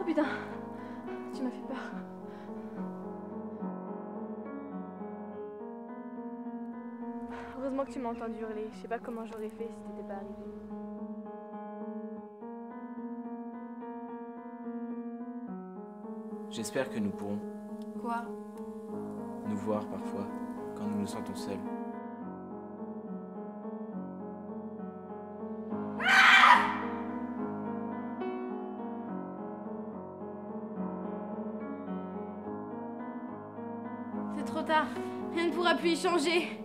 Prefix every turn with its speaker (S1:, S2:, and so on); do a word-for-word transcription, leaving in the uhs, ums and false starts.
S1: Oh putain, tu m'as fait peur. Heureusement que tu m'as entendu hurler. Je sais pas comment j'aurais fait si t'étais pas arrivé.
S2: J'espère que nous pourrons
S1: Quoi?
S2: nous voir parfois, quand nous nous sentons seuls.
S1: C'est trop tard. Rien ne pourra plus y changer.